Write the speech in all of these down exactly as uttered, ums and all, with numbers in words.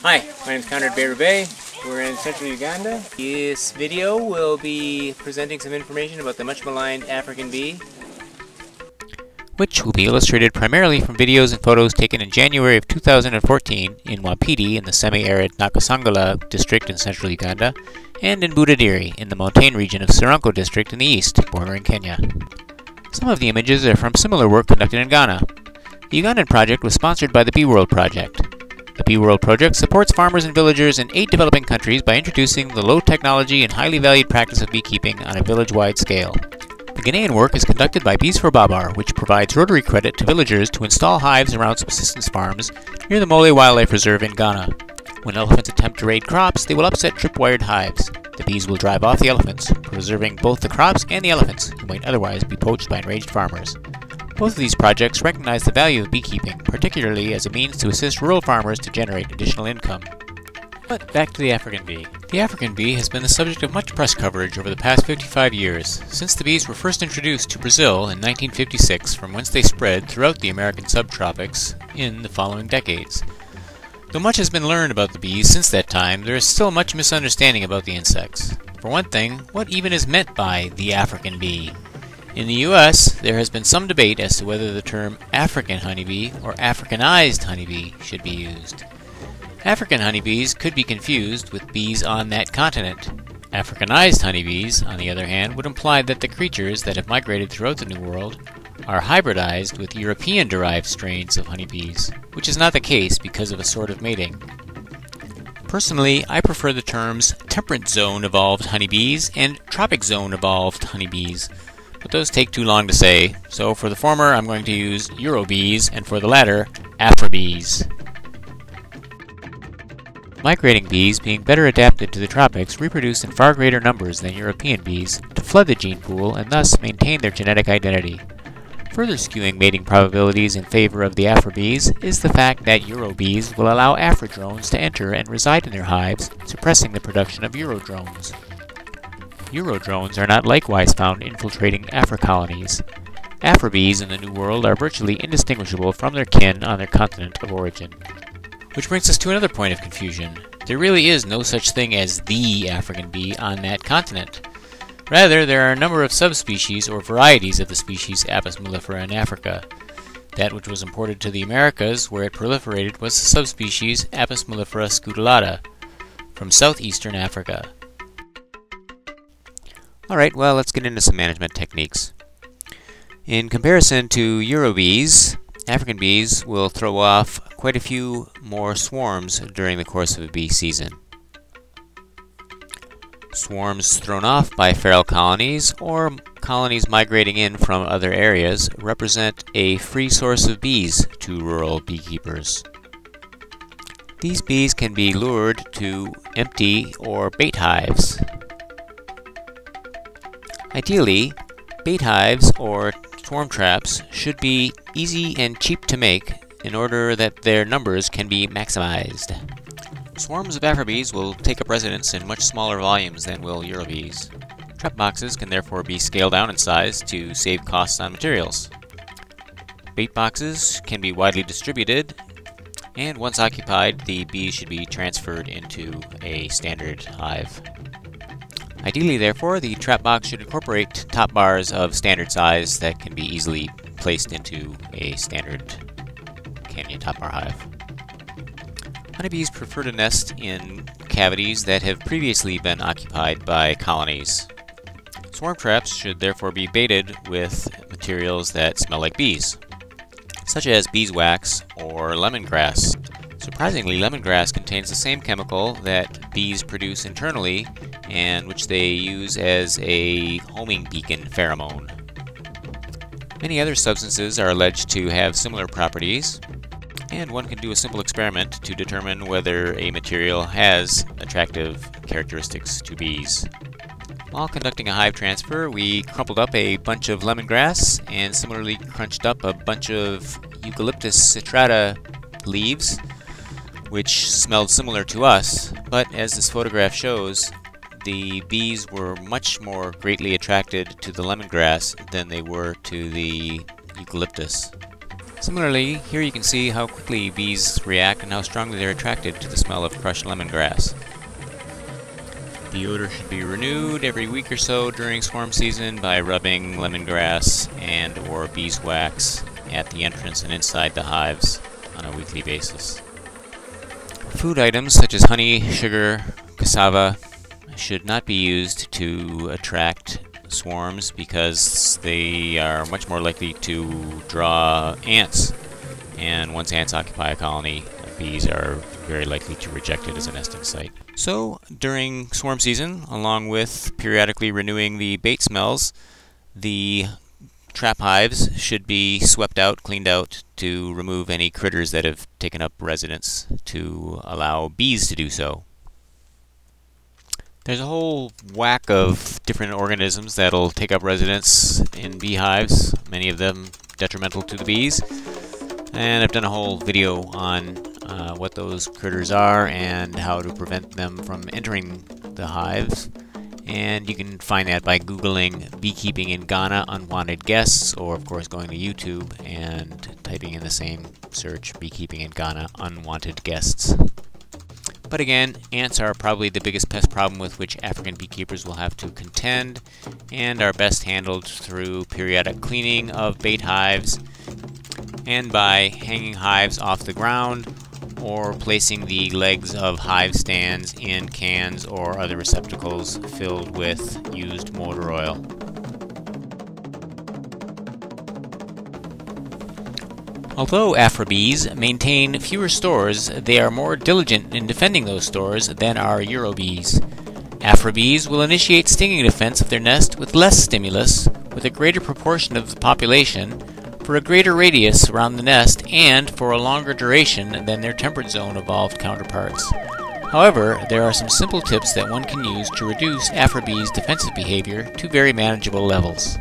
Hi, my name is Conrad Babar. We're in central Uganda. This video will be presenting some information about the much maligned African bee, which will be illustrated primarily from videos and photos taken in January of two thousand fourteen in Wapiti in the semi-arid Nakasangala district in central Uganda, and in Budadiri in the montane region of Siranko district in the east, bordering Kenya. Some of the images are from similar work conducted in Ghana. The Ugandan project was sponsored by the Bee World Project. The Bee World Project supports farmers and villagers in eight developing countries by introducing the low technology and highly valued practice of beekeeping on a village-wide scale. The Ghanaian work is conducted by Bees for Babar, which provides rotary credit to villagers to install hives around subsistence farms near the Mole Wildlife Reserve in Ghana. When elephants attempt to raid crops, they will upset tripwired hives. The bees will drive off the elephants, preserving both the crops and the elephants, who might otherwise be poached by enraged farmers. Both of these projects recognize the value of beekeeping, particularly as a means to assist rural farmers to generate additional income. But back to the African bee. The African bee has been the subject of much press coverage over the past fifty-five years, since the bees were first introduced to Brazil in nineteen fifty-six, from whence they spread throughout the American subtropics in the following decades. Though much has been learned about the bees since that time, there is still much misunderstanding about the insects. For one thing, what even is meant by the African bee? In the U S, there has been some debate as to whether the term African honeybee or Africanized honeybee should be used. African honeybees could be confused with bees on that continent. Africanized honeybees, on the other hand, would imply that the creatures that have migrated throughout the New World are hybridized with European-derived strains of honeybees, which is not the case because of assortative mating. Personally, I prefer the terms temperate zone evolved honeybees and tropic zone evolved honeybees, but those take too long to say, so for the former I'm going to use Eurobees, and for the latter, afribees. Migrating bees, being better adapted to the tropics, reproduce in far greater numbers than European bees to flood the gene pool and thus maintain their genetic identity. Further skewing mating probabilities in favor of the afribees is the fact that Eurobees will allow afridrones to enter and reside in their hives, suppressing the production of eurodrones. Eurodrones are not likewise found infiltrating africolonies. Afribees in the New World are virtually indistinguishable from their kin on their continent of origin. Which brings us to another point of confusion. There really is no such thing as the African bee on that continent. Rather, there are a number of subspecies or varieties of the species Apis mellifera in Africa. That which was imported to the Americas, where it proliferated, was the subspecies Apis mellifera scutellata from southeastern Africa. Alright, well, let's get into some management techniques. In comparison to Eurobees, African bees will throw off quite a few more swarms during the course of a bee season. Swarms thrown off by feral colonies or colonies migrating in from other areas represent a free source of bees to rural beekeepers. These bees can be lured to empty or bait hives. Ideally, bait hives or swarm traps should be easy and cheap to make in order that their numbers can be maximized. Swarms of afribees will take up residence in much smaller volumes than will Eurobees. Trap boxes can therefore be scaled down in size to save costs on materials. Bait boxes can be widely distributed, and once occupied, the bees should be transferred into a standard hive. Ideally, therefore, the trap box should incorporate top bars of standard size that can be easily placed into a standard Kenya top bar hive. Honeybees prefer to nest in cavities that have previously been occupied by colonies. Swarm traps should therefore be baited with materials that smell like bees, such as beeswax or lemongrass. Surprisingly, lemongrass contains the same chemical that bees produce internally and which they use as a homing beacon pheromone. Many other substances are alleged to have similar properties, and one can do a simple experiment to determine whether a material has attractive characteristics to bees. While conducting a hive transfer, we crumpled up a bunch of lemongrass and similarly crunched up a bunch of Eucalyptus citrata leaves, which smelled similar to us, but as this photograph shows, the bees were much more greatly attracted to the lemongrass than they were to the eucalyptus. Similarly, here you can see how quickly bees react and how strongly they're attracted to the smell of crushed lemongrass. The odor should be renewed every week or so during swarm season by rubbing lemongrass and or beeswax at the entrance and inside the hives on a weekly basis. Food items such as honey, sugar, cassava should not be used to attract swarms because they are much more likely to draw ants, and once ants occupy a colony, bees are very likely to reject it as a nesting site. So during swarm season, along with periodically renewing the bait smells, the trap hives should be swept out, cleaned out to remove any critters that have taken up residence to allow bees to do so. There's a whole whack of different organisms that'll take up residence in beehives, many of them detrimental to the bees. And I've done a whole video on uh, what those critters are and how to prevent them from entering the hives. And you can find that by Googling beekeeping in Ghana unwanted guests, or of course going to YouTube and typing in the same search, beekeeping in Ghana unwanted guests. But again, ants are probably the biggest pest problem with which African beekeepers will have to contend, and are best handled through periodic cleaning of bait hives and by hanging hives off the ground or placing the legs of hive stands in cans or other receptacles filled with used motor oil. Although afribees maintain fewer stores, they are more diligent in defending those stores than are eurobees. Afribees will initiate stinging defense of their nest with less stimulus, with a greater proportion of the population, for a greater radius around the nest, and for a longer duration than their temperate zone evolved counterparts. However, there are some simple tips that one can use to reduce afribees' defensive behavior to very manageable levels.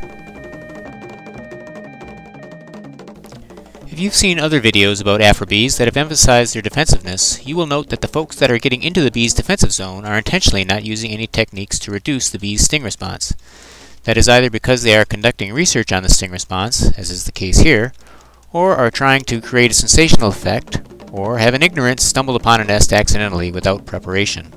If you've seen other videos about afribees that have emphasized their defensiveness, you will note that the folks that are getting into the bee's defensive zone are intentionally not using any techniques to reduce the bee's sting response. That is either because they are conducting research on the sting response, as is the case here, or are trying to create a sensational effect, or have in ignorance stumbled upon a nest accidentally without preparation.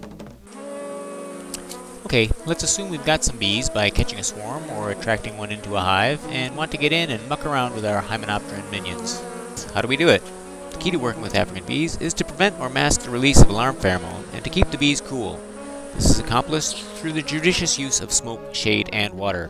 Okay, let's assume we've got some bees by catching a swarm or attracting one into a hive and want to get in and muck around with our hymenopteran minions. How do we do it? The key to working with African bees is to prevent or mask the release of alarm pheromone and to keep the bees cool. This is accomplished through the judicious use of smoke, shade, and water.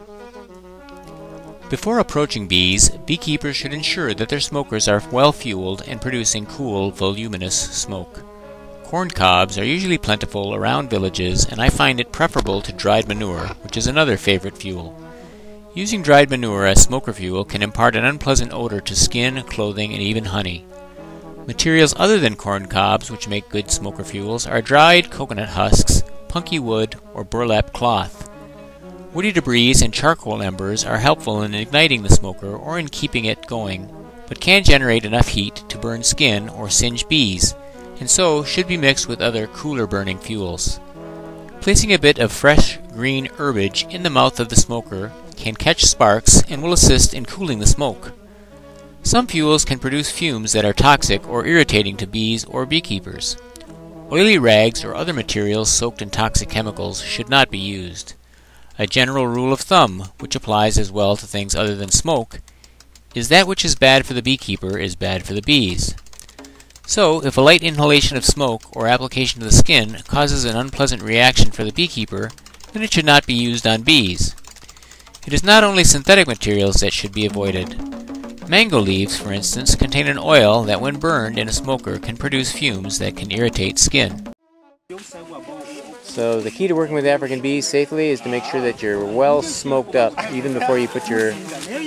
Before approaching bees, beekeepers should ensure that their smokers are well fueled and producing cool, voluminous smoke. Corn cobs are usually plentiful around villages, and I find it preferable to dried manure, which is another favorite fuel. Using dried manure as smoker fuel can impart an unpleasant odor to skin, clothing, and even honey. Materials other than corn cobs which make good smoker fuels are dried coconut husks, punky wood, or burlap cloth. Woody debris and charcoal embers are helpful in igniting the smoker or in keeping it going, but can generate enough heat to burn skin or singe bees, and so should be mixed with other cooler burning fuels. Placing a bit of fresh green herbage in the mouth of the smoker can catch sparks and will assist in cooling the smoke. Some fuels can produce fumes that are toxic or irritating to bees or beekeepers. Oily rags or other materials soaked in toxic chemicals should not be used. A general rule of thumb, which applies as well to things other than smoke, is that which is bad for the beekeeper is bad for the bees. So, if a light inhalation of smoke or application to the skin causes an unpleasant reaction for the beekeeper, then it should not be used on bees. It is not only synthetic materials that should be avoided. Mango leaves, for instance, contain an oil that when burned in a smoker can produce fumes that can irritate skin. So the key to working with African bees safely is to make sure that you're well smoked up even before you put your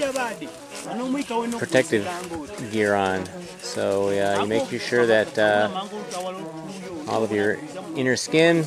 protective gear on. So uh, you make sure that uh, all of your inner skin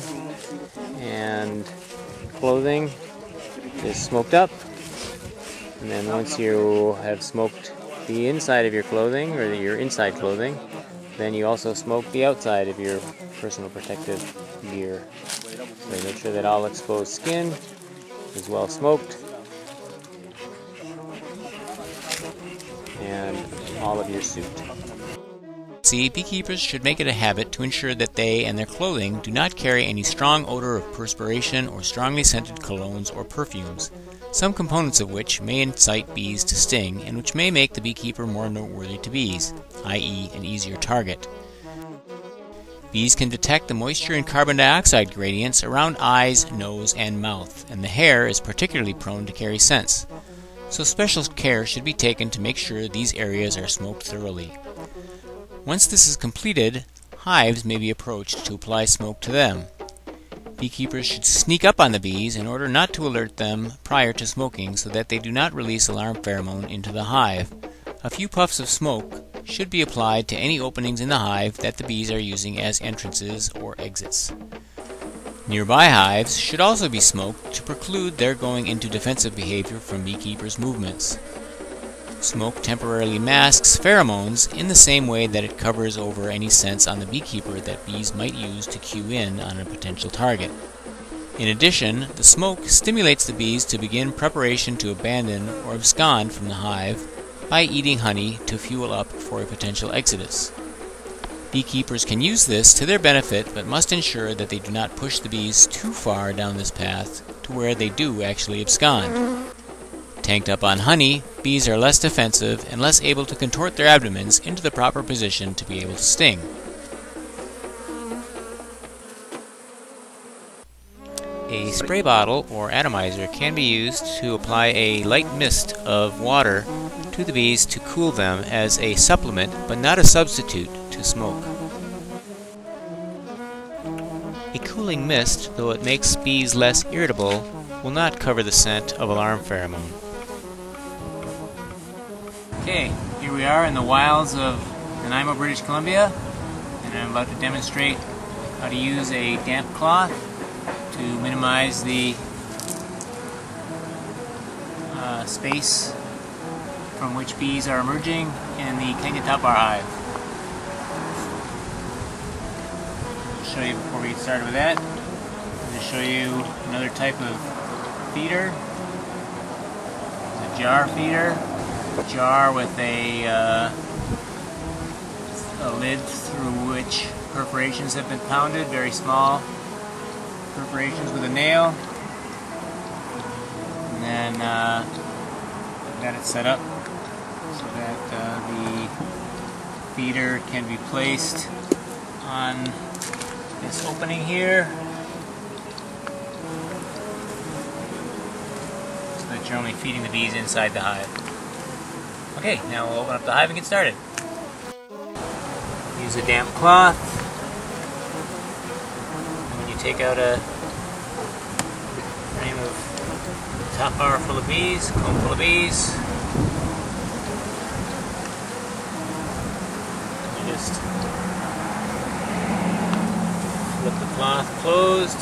and clothing is smoked up. And then once you have smoked the inside of your clothing, or your inside clothing, then you also smoke the outside of your personal protective gear. So make sure that all exposed skin is well smoked. And all of your suit. See, beekeepers should make it a habit to ensure that they and their clothing do not carry any strong odor of perspiration or strongly scented colognes or perfumes, some components of which may incite bees to sting and which may make the beekeeper more noteworthy to bees, that is an easier target. Bees can detect the moisture and carbon dioxide gradients around eyes, nose, and mouth, and the hair is particularly prone to carry scents, so special care should be taken to make sure these areas are smoked thoroughly. Once this is completed, hives may be approached to apply smoke to them. Beekeepers should sneak up on the bees in order not to alert them prior to smoking so that they do not release alarm pheromone into the hive. A few puffs of smoke should be applied to any openings in the hive that the bees are using as entrances or exits. Nearby hives should also be smoked to preclude their going into defensive behavior from beekeepers' movements. Smoke temporarily masks pheromones in the same way that it covers over any scents on the beekeeper that bees might use to cue in on a potential target. In addition, the smoke stimulates the bees to begin preparation to abandon or abscond from the hive by eating honey to fuel up for a potential exodus. Beekeepers can use this to their benefit but must ensure that they do not push the bees too far down this path to where they do actually abscond. Tanked up on honey, bees are less defensive and less able to contort their abdomens into the proper position to be able to sting. A spray bottle or atomizer can be used to apply a light mist of water to the bees to cool them as a supplement but not a substitute to smoke. A cooling mist, though it makes bees less irritable, will not cover the scent of alarm pheromone. Okay, here we are in the wilds of Nanaimo, British Columbia, and I'm about to demonstrate how to use a damp cloth to minimize the uh, space from which bees are emerging in the Kaingatapar hive. I'll show you before we get started with that. I'm going to show you another type of feeder. It's a jar feeder. A jar with a, uh, a lid through which perforations have been pounded, very small perforations with a nail. And then uh, I've got it set up so that uh, the feeder can be placed on this opening here so that you're only feeding the bees inside the hive. Okay, now we'll open up the hive and get started. Use a damp cloth. And when you take out a frame of top bar full of bees, comb full of bees, you just flip the cloth closed.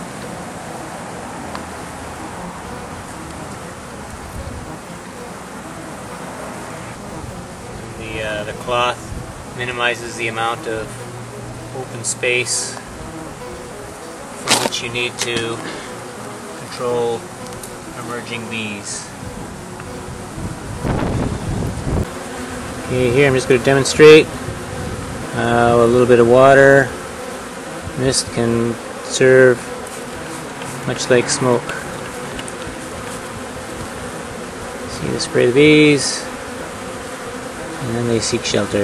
The, uh, the cloth minimizes the amount of open space from which you need to control emerging bees. Okay, here I'm just going to demonstrate uh, a little bit of water. Mist can serve much like smoke. See, to spray the bees, and then they seek shelter.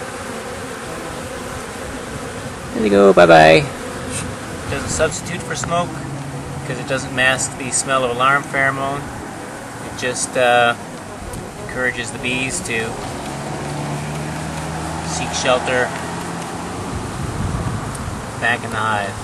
There they go, bye-bye. It doesn't substitute for smoke because it doesn't mask the smell of alarm pheromone. It just uh, encourages the bees to seek shelter back in the hive.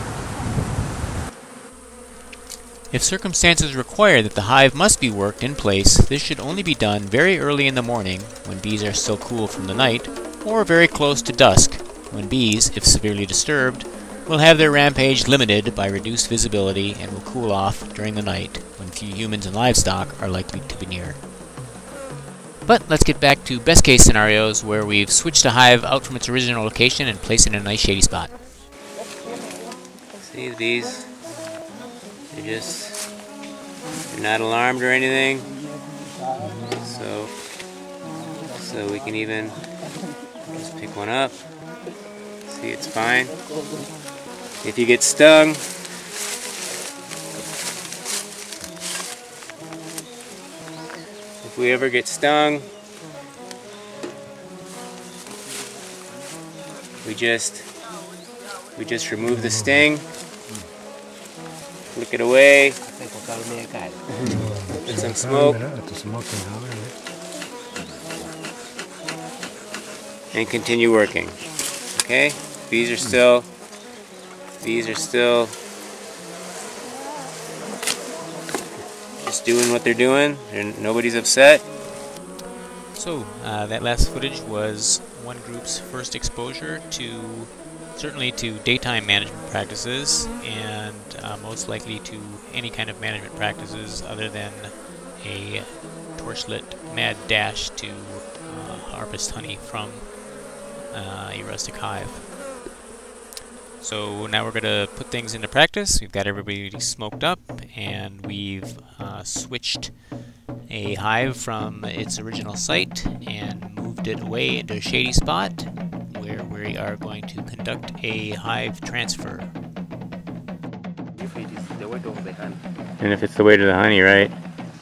If circumstances require that the hive must be worked in place, this should only be done very early in the morning when bees are still cool from the night, or very close to dusk when bees, if severely disturbed, will have their rampage limited by reduced visibility and will cool off during the night when few humans and livestock are likely to be near. But let's get back to best case scenarios where we've switched a hive out from its original location and placed it in a nice shady spot. See the bees? They're just, they're not alarmed or anything. So So we can even just pick one up. See, it's fine. If you get stung, if we ever get stung, we just we just remove the sting, flick it away, put some smoke, and continue working. Okay, bees are still bees are still just doing what they're doing, and nobody's upset. So uh, that last footage was one group's first exposure to, certainly to daytime management practices, and uh, most likely to any kind of management practices other than a torchlit mad dash to uh, harvest honey from uh, a rustic hive. So now we're going to put things into practice. We've got everybody smoked up, and we've uh, switched a hive from its original site and moved it away into a shady spot where we are going to conduct a hive transfer. If it is the weight of the honey. And if it's the weight of the honey, right?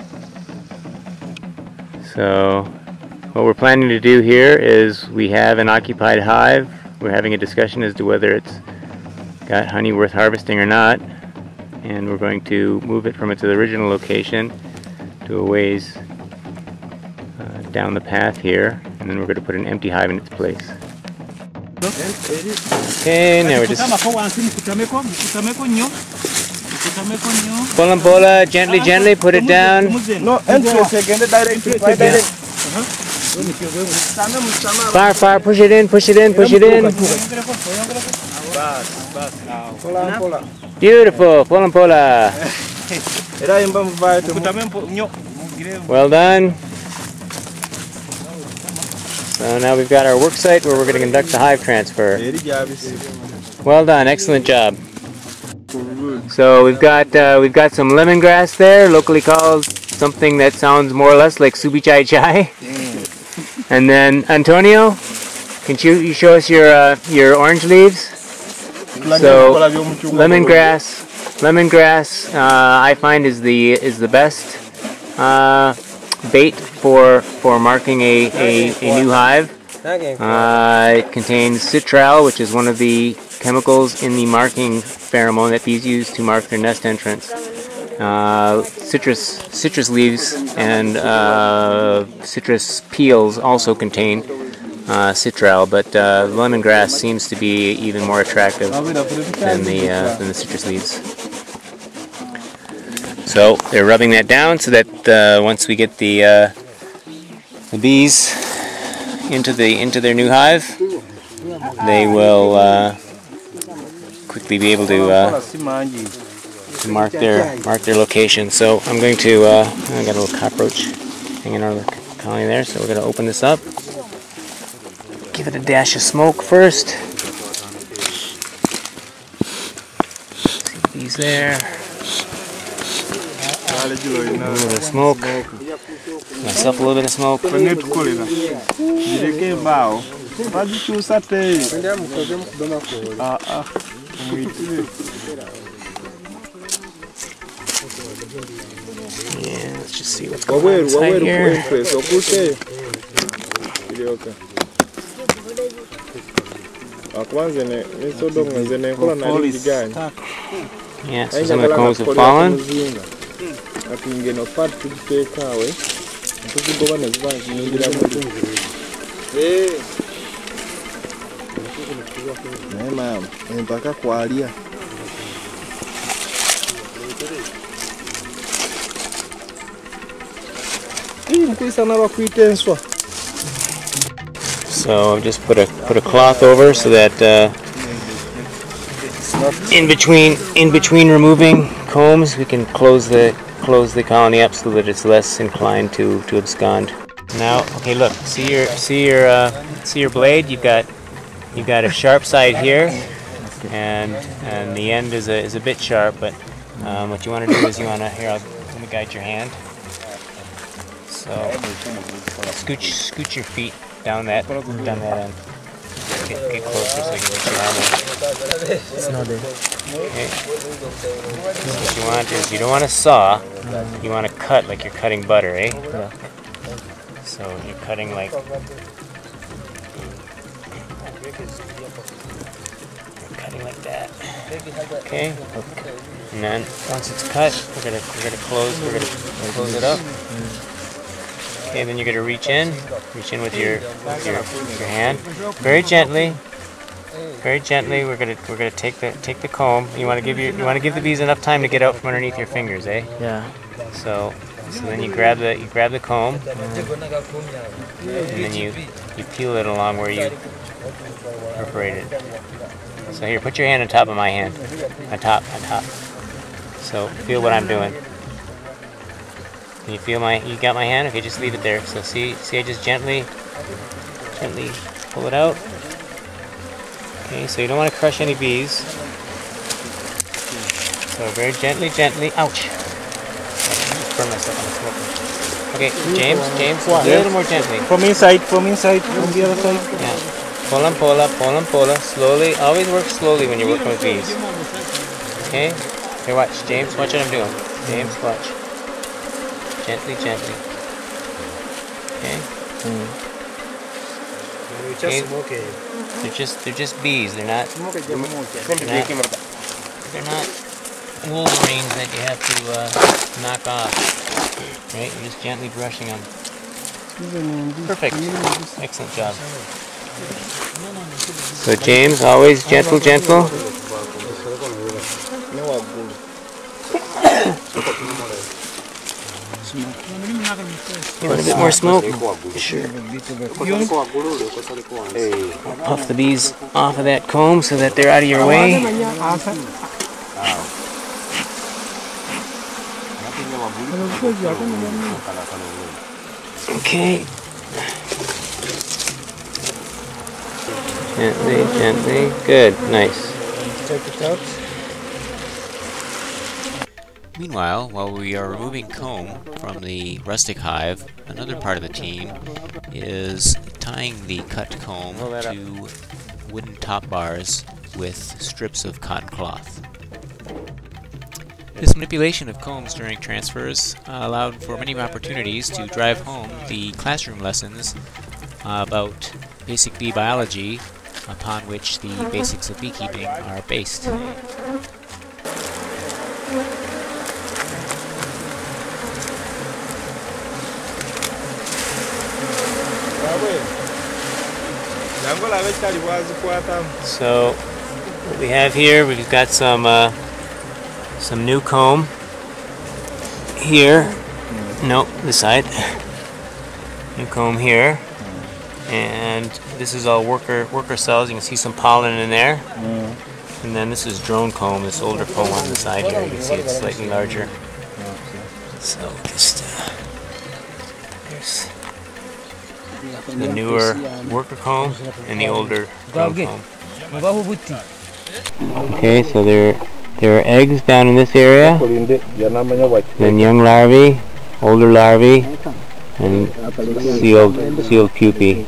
So what we're planning to do here is we have an occupied hive. We're having a discussion as to whether it's got honey worth harvesting or not, and we're going to move it from its original location to a ways uh, down the path here, and then we're going to put an empty hive in its place. Okay, now we're just pull and pull, gently, gently, put it down. No, direct. Far, far, push it in, push it in, push it in. Beautiful, pull and pull. Well done. So now we've got our work site where we're going to conduct the hive transfer. Well done, excellent job. So we've got uh, we've got some lemongrass there, locally called something that sounds more or less like subi chai chai. And then Antonio, can you, you show us your uh, your orange leaves? So lemongrass, lemongrass uh, I find is the is the best uh, bait for for marking a, a, a new hive. Uh, it contains citral, which is one of the chemicals in the marking pheromone that bees use to mark their nest entrance. Uh, citrus citrus leaves and uh, citrus peels also contain uh, citral, but uh, lemongrass seems to be even more attractive than the uh, than the citrus leaves. So they're rubbing that down so that uh, once we get the uh, the bees into the into their new hive, they will uh, quickly be able to. Uh, to mark their mark their location. So I'm going to uh, I got a little cockroach hanging on the colony there, so we're going to open this up, give it a dash of smoke first. See these there, a little bit of smoke, myself a little bit of smoke. Yeah, let's just see what's going on inside here. Yeah, so some of the combs have fallen. So I've just put a put a cloth over so that uh, in between in between removing combs, we can close the close the colony up so that it's less inclined to to abscond. Now, okay, look, see your see your uh, see your blade. You've got you've got a sharp side here, and and the end is a is a bit sharp. But um, what you want to do is you want to here. I'll, let me guide your hand. So scooch, scooch your feet down that, down that end. Get, get closer so you can reach your arm in. It's not there. Okay. So what you want is, you don't want to saw, you want to cut like you're cutting butter, eh? Yeah. So you're cutting like, you're cutting like that. Okay? And then once it's cut, we're gonna we're gonna close we're gonna close it up. Okay, then you're gonna reach in, reach in with your with your, with your hand, very gently, very gently. We're gonna we're gonna take the take the comb. You want to give your you want to give the bees enough time to get out from underneath your fingers, eh? Yeah. So so then you grab the you grab the comb, and then you you peel it along where you perforated. So here, put your hand on top of my hand, on top, on top. So feel what I'm doing. Can you feel my, you got my hand? Okay, just leave it there. So see, see I just gently, gently pull it out. Okay, so you don't want to crush any bees. So very gently, gently, ouch. Burn myself on the smoker. Okay, James, James, a little more gently. From inside, from inside, from the other side. Yeah. Pull and pull up, pull and pull up, slowly. Always work slowly when you're working with bees. Okay? Here, watch. James, watch what I'm doing. James, watch. Gently, gently. Okay? Mm. Okay. They're just they're just bees. They're not they're not, they're not wolverines that you have to uh, knock off. Right? You're just gently brushing them. Perfect. Excellent job. So James, always gentle, gentle. You want a bit more smoke? Sure. Puff the bees off of that comb so that they're out of your way. Okay. Gently, gently. Good, nice. Meanwhile, while we are removing comb from the rustic hive, another part of the team is tying the cut comb to wooden top bars with strips of cotton cloth. This manipulation of combs during transfers uh, allowed for many opportunities to drive home the classroom lessons uh, about basic bee biology, upon which the basics of beekeeping are based. So what we have here, we've got some uh, some new comb here. Nope, this side. New comb here, and this is all worker worker cells. You can see some pollen in there. Mm. And then this is drone comb, this older comb on the side here. You can see it's slightly larger. So just uh, there's the newer worker comb and the older drone comb. Okay, so there there are eggs down in this area. Then young larvae, older larvae, and sealed sealed pupae.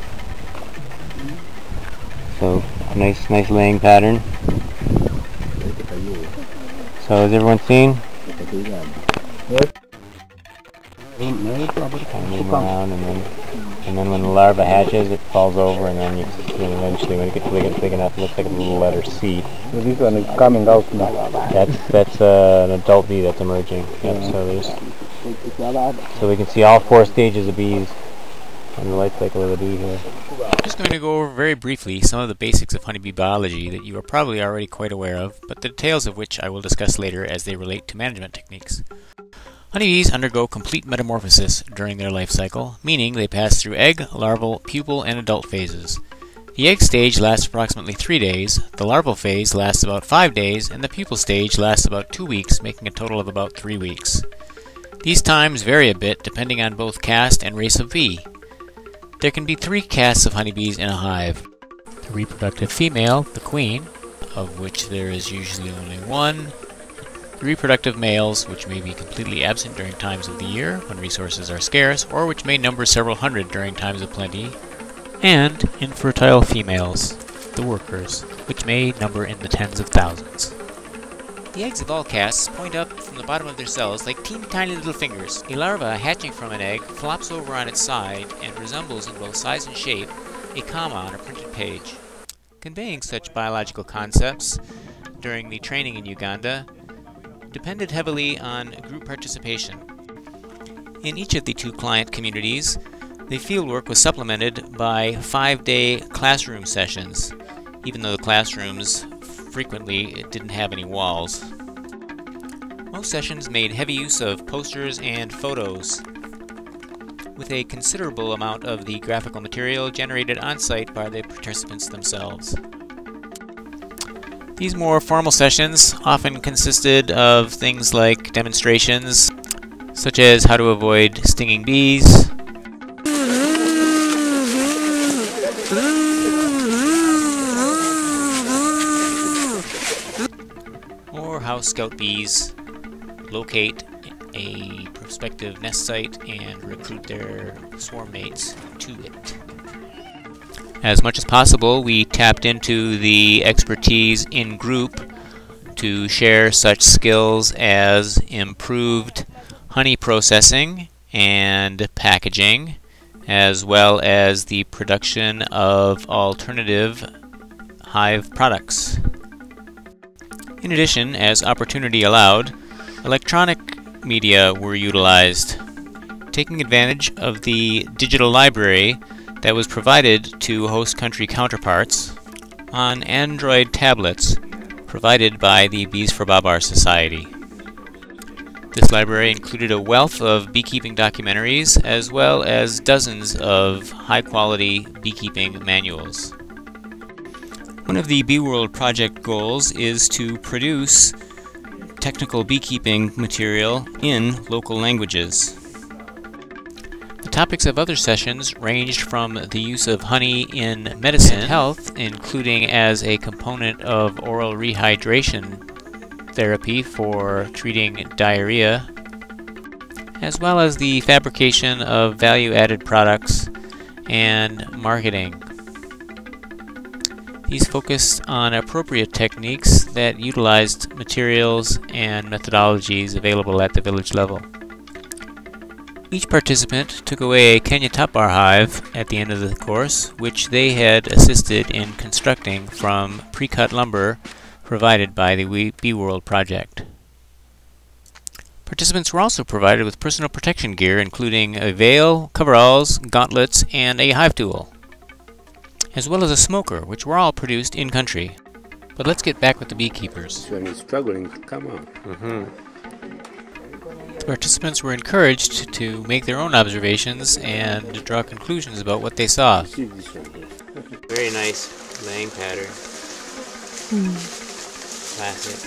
So nice nice laying pattern. So has everyone seen? Kind of move around, and then and then when the larva hatches, it falls over, and then you, then eventually, when it gets big, big enough, it looks like a little letter C. So this one is coming out now. That's that's uh, an adult bee that's emerging. Yep. So there's so we can see all four stages of bees on the life cycle of the bee here. I'm just going to go over very briefly some of the basics of honeybee biology that you are probably already quite aware of, but the details of which I will discuss later as they relate to management techniques. Honeybees undergo complete metamorphosis during their life cycle, meaning they pass through egg, larval, pupal, and adult phases. The egg stage lasts approximately three days, the larval phase lasts about five days, and the pupal stage lasts about two weeks, making a total of about three weeks. These times vary a bit depending on both caste and race of bee. There can be three castes of honeybees in a hive. The reproductive female, the queen, of which there is usually only one, the reproductive males, which may be completely absent during times of the year when resources are scarce, or which may number several hundred during times of plenty, and infertile females, the workers, which may number in the tens of thousands. The eggs of all castes point up from the bottom of their cells like teeny tiny little fingers. A larva hatching from an egg flops over on its side and resembles in both size and shape a comma on a printed page. Conveying such biological concepts during the training in Uganda depended heavily on group participation. In each of the two client communities, the fieldwork was supplemented by five-day classroom sessions, even though the classrooms frequently didn't have any walls. Most sessions made heavy use of posters and photos, with a considerable amount of the graphical material generated on-site by the participants themselves. These more formal sessions often consisted of things like demonstrations, such as how to avoid stinging bees, or how scout bees locate a prospective nest site and recruit their swarm mates to it. As much as possible, we tapped into the expertise in group to share such skills as improved honey processing and packaging, as well as the production of alternative hive products. In addition, as opportunity allowed, electronic media were utilized, taking advantage of the digital library that was provided to host country counterparts on Android tablets provided by the Bees for Babar Society. This library included a wealth of beekeeping documentaries as well as dozens of high-quality beekeeping manuals. One of the Bee World project goals is to produce technical beekeeping material in local languages. The topics of other sessions ranged from the use of honey in medicine and health, including as a component of oral rehydration therapy for treating diarrhea, as well as the fabrication of value-added products and marketing. These focused on appropriate techniques that utilized materials and methodologies available at the village level. Each participant took away a Kenya top bar hive at the end of the course, which they had assisted in constructing from pre-cut lumber provided by the Bee World project. Participants were also provided with personal protection gear, including a veil, coveralls, gauntlets, and a hive tool, as well as a smoker, which were all produced in-country. But let's get back with the beekeepers. When it's struggling to come out. Mm-hmm. The participants were encouraged to make their own observations and draw conclusions about what they saw. Very nice laying pattern. Mm. Classic.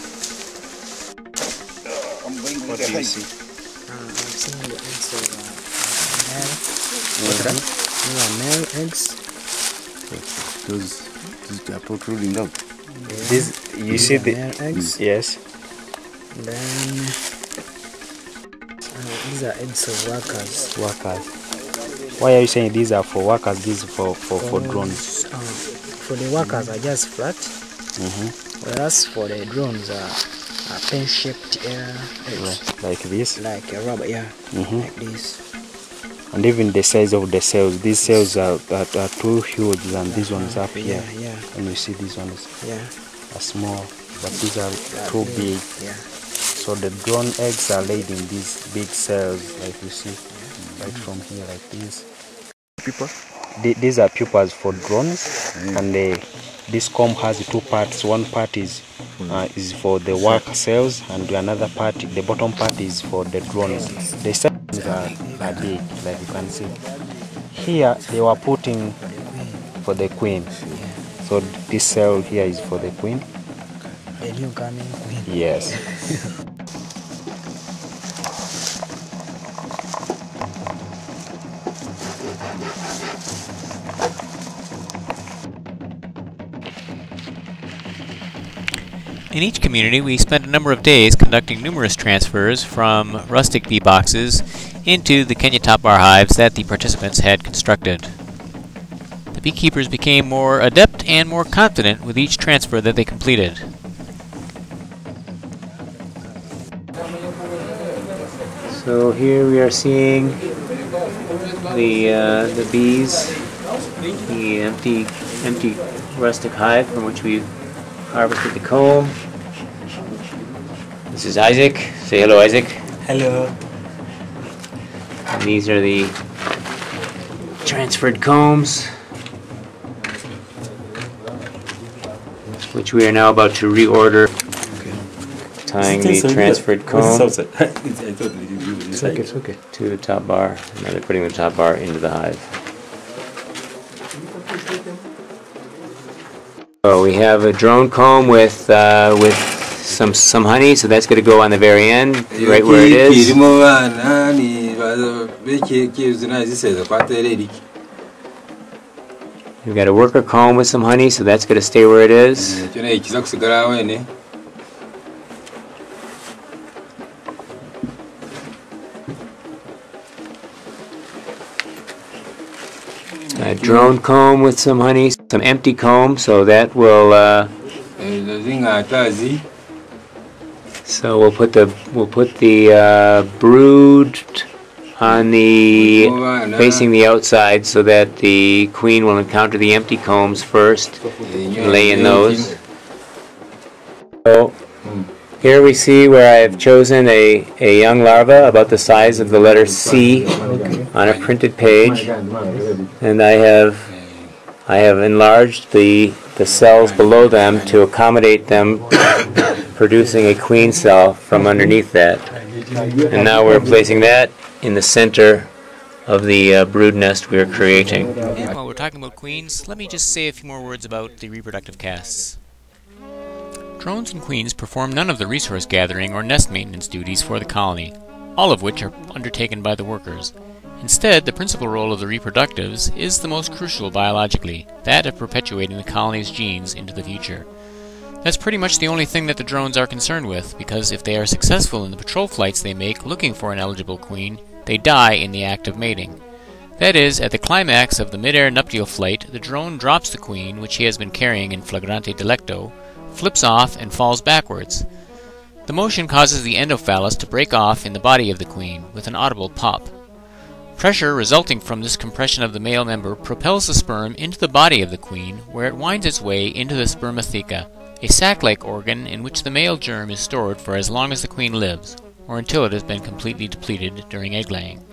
What do you see? Uh, I'm seeing the eggs of uh, male. What's that? Yeah, male eggs. Those, those are protruding out. Yeah. This, you These see are the male eggs. Yes. And then uh, these are eggs of workers. Workers. Why are you saying these are for workers? These are for for, for drones. Uh, for the workers are just flat, Mm-hmm. whereas for the drones are, are pen-shaped uh, eggs. Like, like this. Like a rubber, yeah, Mm-hmm. like this. And even the size of the cells. These cells are, are, are too huge than these ones up here. Yeah, yeah, And you see these ones yeah. are small, but these are yeah too big. Yeah. So the drone eggs are laid in these big cells, like you see, right from here, like this. People? The, these are pupas for drones, mm. and the, this comb has two parts. One part is uh, is for the work cells, and another part, the bottom part, is for the drones. The cells are, are big, like you can see. Here they were putting for the queen. So this cell here is for the queen. The new coming queen. Yes. In each community, we spent a number of days conducting numerous transfers from rustic bee boxes into the Kenya top bar hives that the participants had constructed. The beekeepers became more adept and more confident with each transfer that they completed. So here we are seeing the uh, the bees, the empty empty rustic hive from which we harvested the comb. This is Isaac. Say hello, Isaac. Hello. And these are the transferred combs, which we are now about to reorder. Tying the transferred comb It's okay, it's okay. to the top bar. Now they're putting the top bar into the hive. So we have a drone comb with uh, with some some honey, so that's going to go on the very end, right where it is. We've got a worker comb with some honey, so that's going to stay where it is. A drone comb with some honey, some empty comb, so that will. Uh, so we'll put the we'll put the uh, brood on the facing the outside, so that the queen will encounter the empty combs first, and lay in those. So here we see where I have chosen a, a young larva about the size of the letter C on a printed page, and I have I have enlarged the the cells below them to accommodate them producing a queen cell from underneath that. And now we're placing that in the center of the uh, brood nest we are creating. And while we're talking about queens, let me just say a few more words about the reproductive castes. Drones and queens perform none of the resource gathering or nest maintenance duties for the colony, all of which are undertaken by the workers. Instead, the principal role of the reproductives is the most crucial biologically, that of perpetuating the colony's genes into the future. That's pretty much the only thing that the drones are concerned with, because if they are successful in the patrol flights they make looking for an eligible queen, they die in the act of mating. That is, at the climax of the mid-air nuptial flight, the drone drops the queen, which he has been carrying in flagrante delicto, flips off, and falls backwards. The motion causes the endophallus to break off in the body of the queen, with an audible pop. Pressure resulting from this compression of the male member propels the sperm into the body of the queen, where it winds its way into the spermatheca, a sac-like organ in which the male germ is stored for as long as the queen lives, or until it has been completely depleted during egg-laying.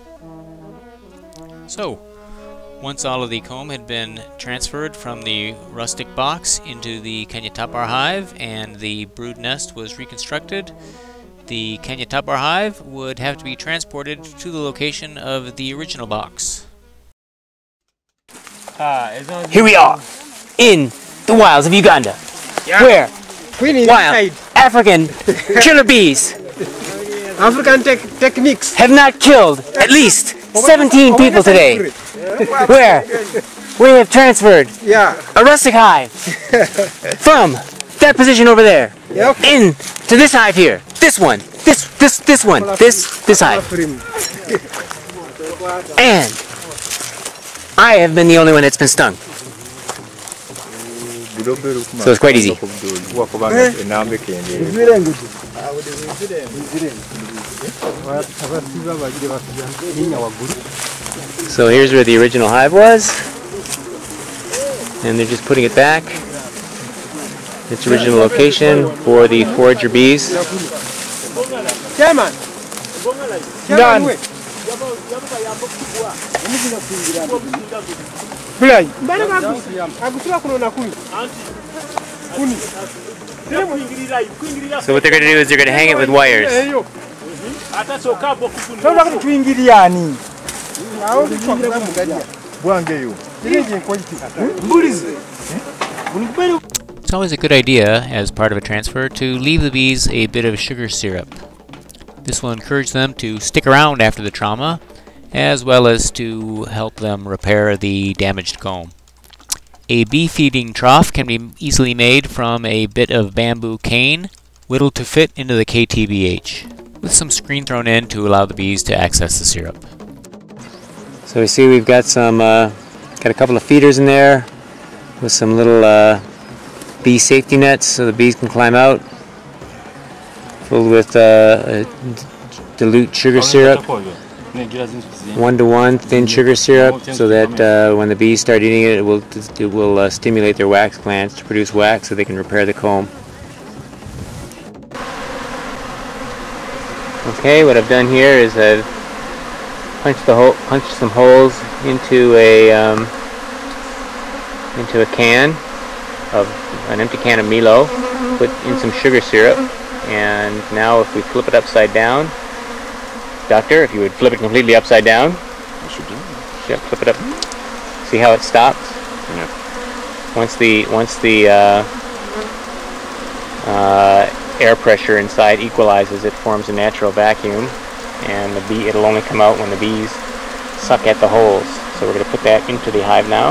So, once all of the comb had been transferred from the rustic box into the Kenya top bar hive and the brood nest was reconstructed, the Kenya top bar hive would have to be transported to the location of the original box. Here we are, in the wilds of Uganda, yeah. Where wild African killer bees African te techniques have not killed at least seventeen people today. Where we have transferred yeah. a rustic hive from that position over there yeah, okay. in to this hive here. This one, this this this one, this this hive. And I have been the only one that's been stung. So it's quite easy. So here's where the original hive was, and they're just putting it back. Its original location for the forager bees. Chairman. Done. So what they're going to do is they're going to hang it with wires. It's always a good idea, as part of a transfer, to leave the bees a bit of sugar syrup. This will encourage them to stick around after the trauma, as well as to help them repair the damaged comb. A bee feeding trough can be easily made from a bit of bamboo cane, whittled to fit into the K T B H, with some screen thrown in to allow the bees to access the syrup. So we see we've got some, uh, got a couple of feeders in there with some little uh, bee safety nets so the bees can climb out, filled with uh, dilute sugar syrup, one to one thin sugar syrup, so that uh, when the bees start eating it, it will it will uh, stimulate their wax glands to produce wax, so they can repair the comb. Okay, what I've done here is I've punched the hole, punched some holes into a um, into a can of an empty can of Milo, put in some sugar syrup, and now if we flip it upside down. Doctor, if you would flip it completely upside down. I should do. Yeah, flip it up. See how it stops? Yeah. Once the once the uh, uh, air pressure inside equalizes, it forms a natural vacuum, and the bee it'll only come out when the bees suck at the holes. So we're going to put that into the hive now,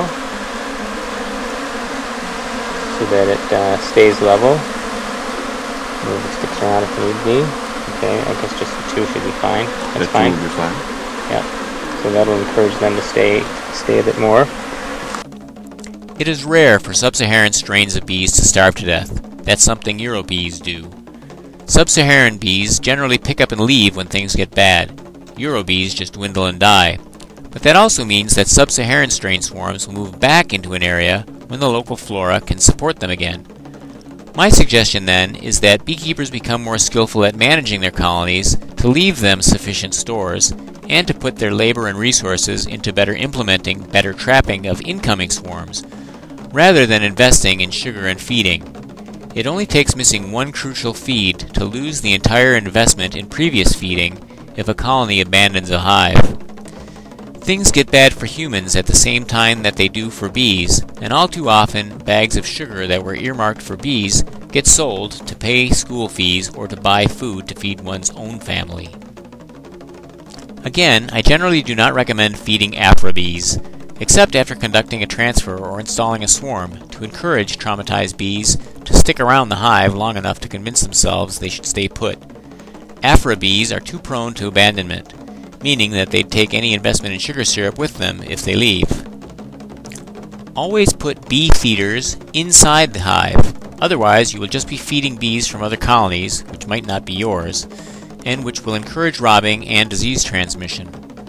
so that it uh, stays level. Move the sticks around if need be. Okay, I guess just the two should be fine. That's fine. Will be fine. Yeah. So that'll encourage them to stay stay a bit more. It is rare for sub-Saharan strains of bees to starve to death. That's something Eurobees do. Sub-Saharan bees generally pick up and leave when things get bad. Eurobees just dwindle and die. But that also means that sub-Saharan strain swarms will move back into an area when the local flora can support them again. My suggestion then is that beekeepers become more skillful at managing their colonies, to leave them sufficient stores, and to put their labor and resources into better implementing better trapping of incoming swarms, rather than investing in sugar and feeding. It only takes missing one crucial feed to lose the entire investment in previous feeding if a colony abandons a hive. Things get bad for humans at the same time that they do for bees, and all too often bags of sugar that were earmarked for bees get sold to pay school fees or to buy food to feed one's own family. Again, I generally do not recommend feeding afribees, except after conducting a transfer or installing a swarm to encourage traumatized bees to stick around the hive long enough to convince themselves they should stay put. Afribees are too prone to abandonment, meaning that they'd take any investment in sugar syrup with them if they leave. Always put bee feeders inside the hive, otherwise you will just be feeding bees from other colonies, which might not be yours, and which will encourage robbing and disease transmission.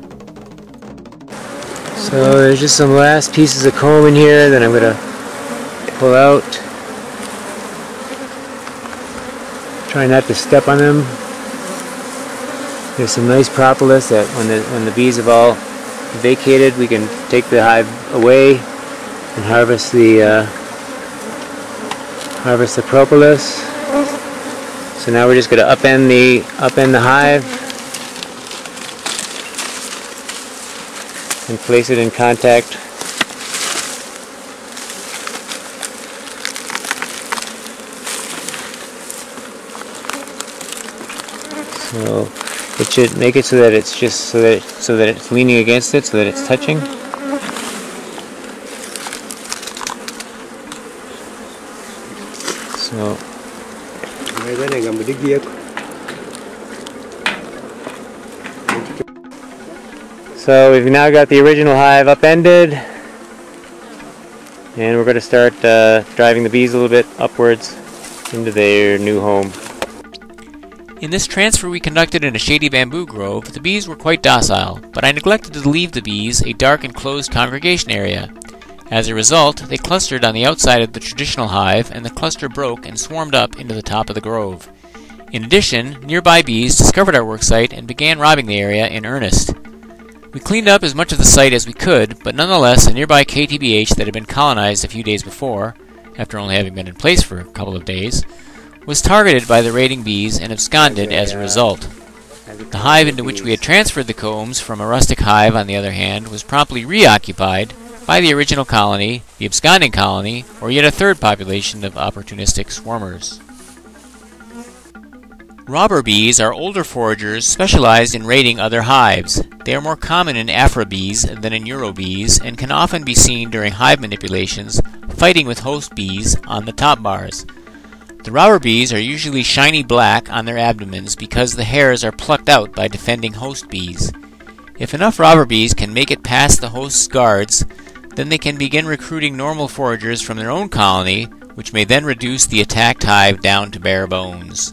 So there's just some last pieces of comb in here that I'm going to pull out. Try not to step on them. There's some nice propolis that when the when the bees have all vacated, we can take the hive away and harvest the uh, harvest the propolis. So now we're just going to upend the upend the hive and place it in contact so it should make it so that it's just so that it, so that it's leaning against it, so that it's touching. So So we've now got the original hive upended, and we're going to start uh, driving the bees a little bit upwards into their new home. In this transfer we conducted in a shady bamboo grove, the bees were quite docile, but I neglected to leave the bees a dark and closed congregation area. As a result, they clustered on the outside of the traditional hive, and the cluster broke and swarmed up into the top of the grove. In addition, nearby bees discovered our worksite and began robbing the area in earnest. We cleaned up as much of the site as we could, but nonetheless a nearby K T B H that had been colonized a few days before, after only having been in place for a couple of days, was targeted by the raiding bees and absconded as a result. The hive into which we had transferred the combs from a rustic hive, on the other hand, was promptly reoccupied by the original colony, the absconding colony, or yet a third population of opportunistic swarmers. Robber bees are older foragers specialized in raiding other hives. They are more common in afribees than in eurobees and can often be seen during hive manipulations, fighting with host bees on the top bars. The robber bees are usually shiny black on their abdomens because the hairs are plucked out by defending host bees. If enough robber bees can make it past the host's guards, then they can begin recruiting normal foragers from their own colony, which may then reduce the attacked hive down to bare bones.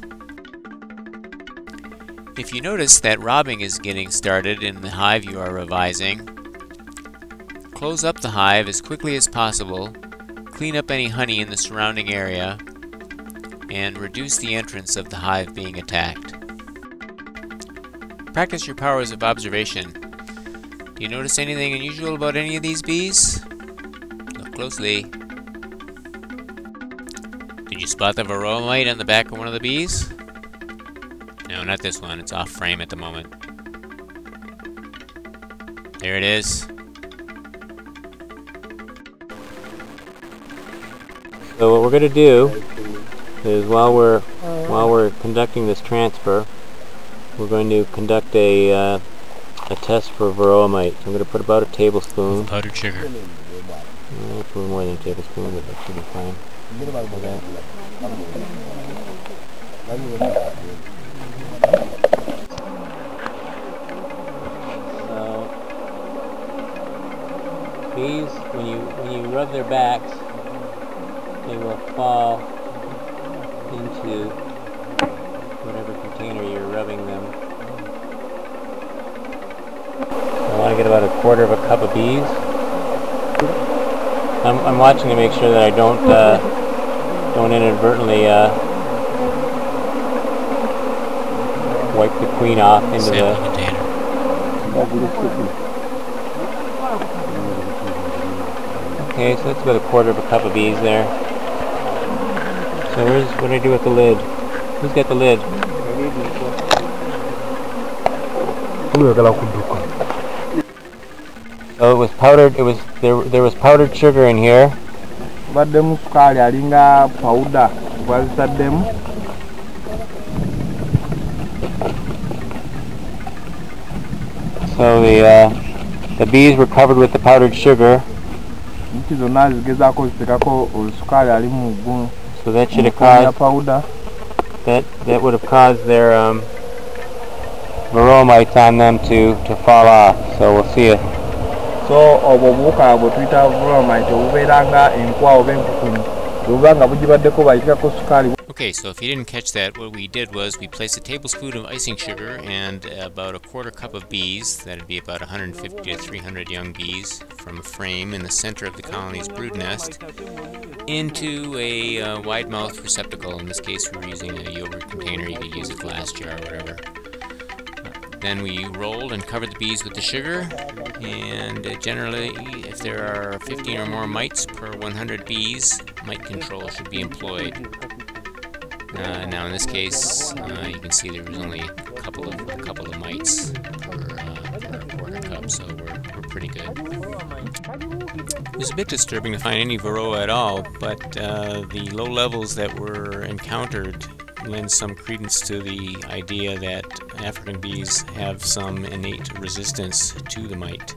If you notice that robbing is getting started in the hive you are revising, close up the hive as quickly as possible, clean up any honey in the surrounding area, and reduce the entrance of the hive being attacked. Practice your powers of observation. Do you notice anything unusual about any of these bees? Look closely. Did you spot the varroa mite on the back of one of the bees? No, not this one. It's off frame at the moment. There it is. So what we're going to do is while we're while we're conducting this transfer, we're going to conduct a uh, a test for varroa mite. So I'm going to put about a tablespoon. Powdered sugar. Uh, it's a little more than a tablespoon, but that should be fine. So bees, when you when you rub their backs, they will fall into whatever container you're rubbing them. I want to get about a quarter of a cup of bees. I'm, I'm watching to make sure that I don't uh, don't inadvertently uh, wipe the queen off into Sample the container. Okay, so that's about a quarter of a cup of bees there. So where's what do I do with the lid? Who's got the lid? So it was powdered. It was there. There was powdered sugar in here. Baddemu sukali alinga powder bazitaddemu. So the uh, the bees were covered with the powdered sugar. Nti zonna zigezaako zitekako olusukali ali mu ggulu. So that should have caused powder. that that would have caused their um, varroa mites on them to to fall off. So we'll see it. So obwo obuwuka bwe tuyita varroa mite obubeera nga enkwa oba empukuni bwebuba nga bugibaddeko bayitirako sukali. Okay, so if you didn't catch that, what we did was we placed a tablespoon of icing sugar and about a quarter cup of bees, that'd be about one hundred fifty to three hundred young bees, from a frame in the center of the colony's brood nest, into a uh, wide-mouthed receptacle. In this case we were using a yogurt container, you could use a glass jar or whatever. Then we rolled and covered the bees with the sugar, and uh, generally if there are fifteen or more mites per one hundred bees, mite control should be employed. Uh, now in this case, uh, you can see there was only a couple of a couple of mites per, uh, per quarter cup, so we're, we're pretty good. It was a bit disturbing to find any varroa at all, but uh, the low levels that were encountered lend some credence to the idea that African bees have some innate resistance to the mite.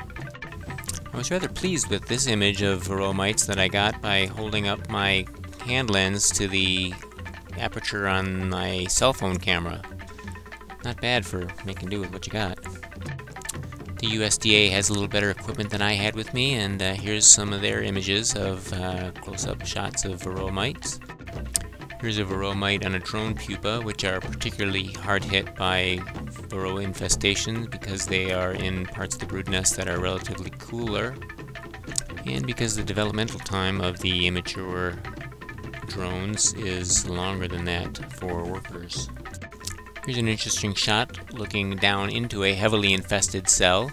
I was rather pleased with this image of varroa mites that I got by holding up my hand lens to the aperture on my cell phone camera. Not bad for making do with what you got. The U S D A has a little better equipment than I had with me, and uh, here's some of their images of uh, close-up shots of varroa mites. Here's a varroa mite on a drone pupa, which are particularly hard hit by varroa infestations because they are in parts of the brood nest that are relatively cooler, and because the developmental time of the immature drones is longer than that for workers. Here's an interesting shot looking down into a heavily infested cell,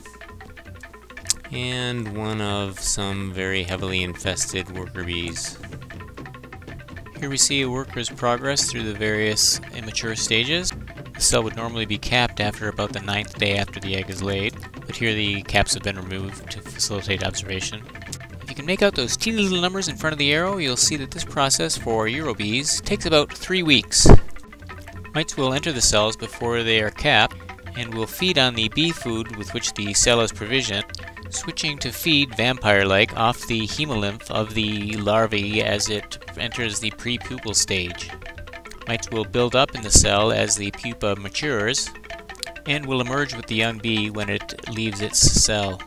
and one of some very heavily infested worker bees. Here we see a worker's progress through the various immature stages. The cell would normally be capped after about the ninth day after the egg is laid, but here the caps have been removed to facilitate observation. If you can make out those teeny little numbers in front of the arrow, you'll see that this process for Eurobees takes about three weeks. Mites will enter the cells before they are capped and will feed on the bee food with which the cell is provisioned, switching to feed vampire-like off the hemolymph of the larvae as it enters the prepupal stage. Mites will build up in the cell as the pupa matures and will emerge with the young bee when it leaves its cell.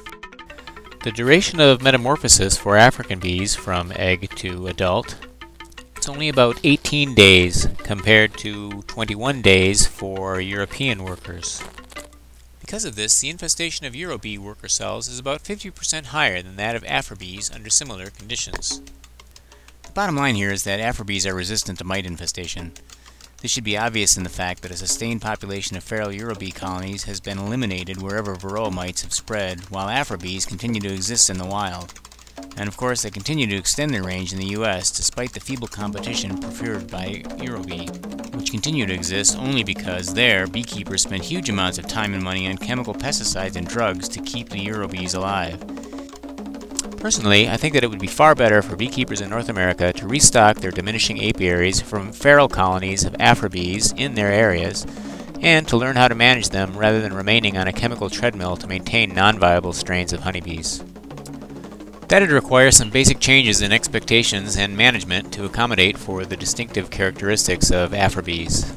The duration of metamorphosis for African bees from egg to adult is only about eighteen days compared to twenty-one days for European workers. Because of this, the infestation of Eurobee worker cells is about fifty percent higher than that of afribees under similar conditions. The bottom line here is that afribees are resistant to mite infestation. This should be obvious in the fact that a sustained population of feral Eurobee colonies has been eliminated wherever varroa mites have spread, while afribees continue to exist in the wild. And of course, they continue to extend their range in the U S despite the feeble competition preferred by Eurobee, which continue to exist only because there, beekeepers spend huge amounts of time and money on chemical pesticides and drugs to keep the Eurobees alive. Personally, I think that it would be far better for beekeepers in North America to restock their diminishing apiaries from feral colonies of afribees in their areas, and to learn how to manage them rather than remaining on a chemical treadmill to maintain non-viable strains of honeybees. That would require some basic changes in expectations and management to accommodate for the distinctive characteristics of afribees.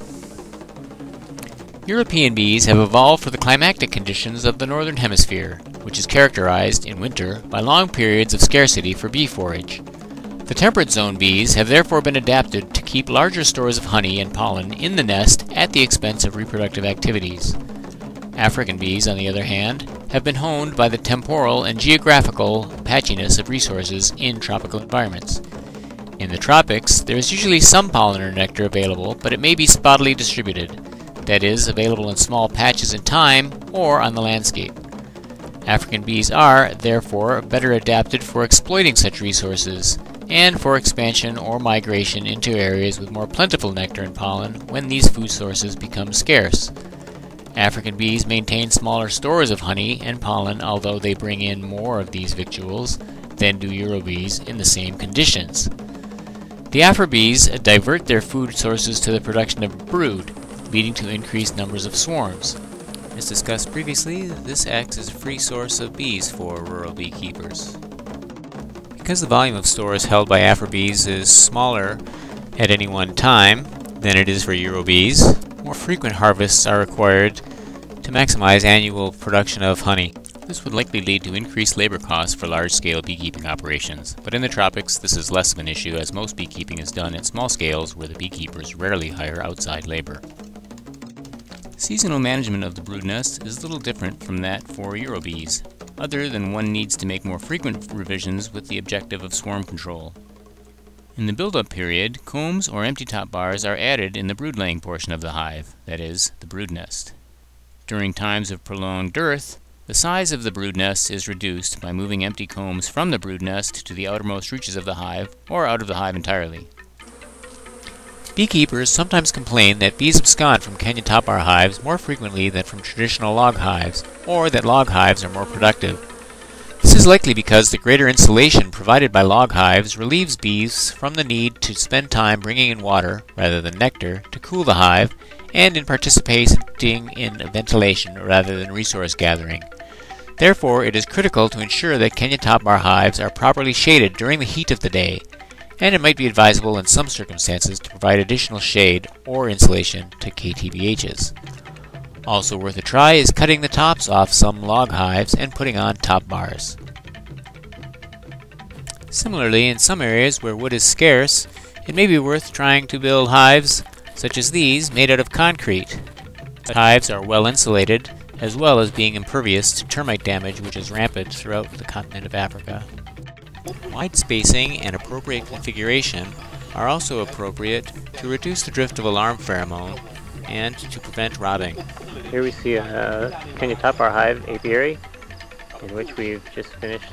European bees have evolved for the climactic conditions of the northern hemisphere, which is characterized, in winter, by long periods of scarcity for bee forage. The temperate zone bees have therefore been adapted to keep larger stores of honey and pollen in the nest at the expense of reproductive activities. African bees, on the other hand, have been honed by the temporal and geographical patchiness of resources in tropical environments. In the tropics, there is usually some pollen or nectar available, but it may be spottily distributed, that is, available in small patches in time or on the landscape. African bees are, therefore, better adapted for exploiting such resources and for expansion or migration into areas with more plentiful nectar and pollen when these food sources become scarce. African bees maintain smaller stores of honey and pollen, although they bring in more of these victuals than do Eurobees in the same conditions. The afribees divert their food sources to the production of brood, leading to increased numbers of swarms. As discussed previously, this acts as a free source of bees for rural beekeepers. Because the volume of stores held by afribees is smaller at any one time than it is for Eurobees, more frequent harvests are required to maximize annual production of honey. This would likely lead to increased labor costs for large-scale beekeeping operations, but in the tropics this is less of an issue as most beekeeping is done at small scales where the beekeepers rarely hire outside labor. Seasonal management of the brood nest is little different from that for Eurobees, other than one needs to make more frequent revisions with the objective of swarm control. In the build-up period, combs or empty top bars are added in the brood-laying portion of the hive, that is, the brood nest. During times of prolonged dearth, the size of the brood nest is reduced by moving empty combs from the brood nest to the outermost reaches of the hive or out of the hive entirely. Beekeepers sometimes complain that bees abscond from Kenya top bar hives more frequently than from traditional log hives, or that log hives are more productive. This is likely because the greater insulation provided by log hives relieves bees from the need to spend time bringing in water, rather than nectar, to cool the hive, and in participating in ventilation rather than resource gathering. Therefore, it is critical to ensure that Kenya top bar hives are properly shaded during the heat of the day, and it might be advisable in some circumstances to provide additional shade or insulation to K T B Hs. Also worth a try is cutting the tops off some log hives and putting on top bars. Similarly, in some areas where wood is scarce, it may be worth trying to build hives such as these made out of concrete. The hives are well insulated, as well as being impervious to termite damage which is rampant throughout the continent of Africa. Wide spacing and appropriate configuration are also appropriate to reduce the drift of alarm pheromone and to prevent robbing. Here we see a Kenya top bar hive apiary in which we've just finished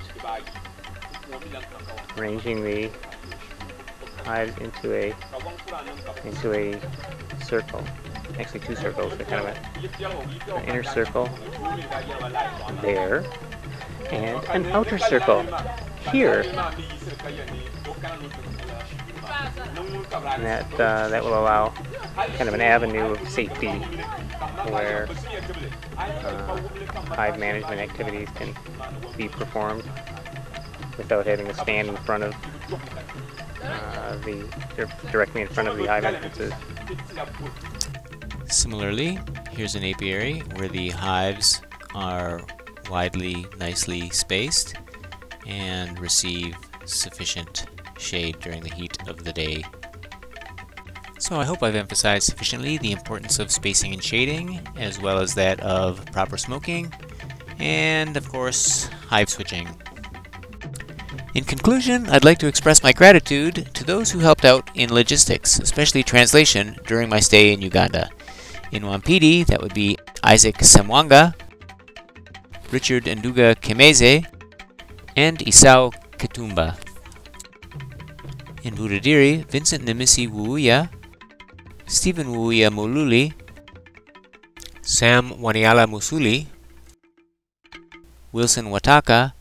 arranging the hives into a into a circle. Actually two circles, they're kind of a, an inner circle there and an outer circle here. And that, uh, that will allow kind of an avenue of safety where uh, hive management activities can be performed without having to stand in front of uh, the, directly in front of the hive entrances. Similarly, here's an apiary where the hives are widely, nicely spaced and receive sufficient shade during the heat of the day. So I hope I've emphasized sufficiently the importance of spacing and shading, as well as that of proper smoking, and of course, hive switching. In conclusion, I'd like to express my gratitude to those who helped out in logistics, especially translation, during my stay in Uganda. In Wampidi, that would be Isaac Semwanga, Richard Nduga Kemeze, and Isao Ketumba. In Budadiri, Vincent Nemisi Wuuya, Stephen Wuuya Moluli, Sam Waniala Musuli, Wilson Wataka,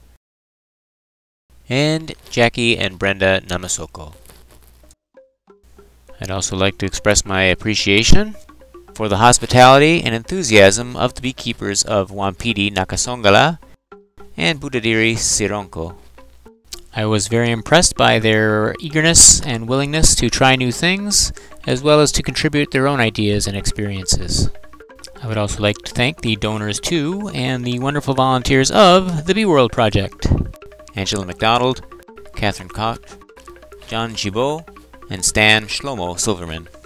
and Jackie and Brenda Namasoko. I'd also like to express my appreciation for the hospitality and enthusiasm of the beekeepers of Wampidi Nakasongala and Budadiri Sironko. I was very impressed by their eagerness and willingness to try new things, as well as to contribute their own ideas and experiences. I would also like to thank the donors to and the wonderful volunteers of the Bee World Project: Angela McDonald, Catherine Koch, John Gibault, and Stan Shlomo Silverman.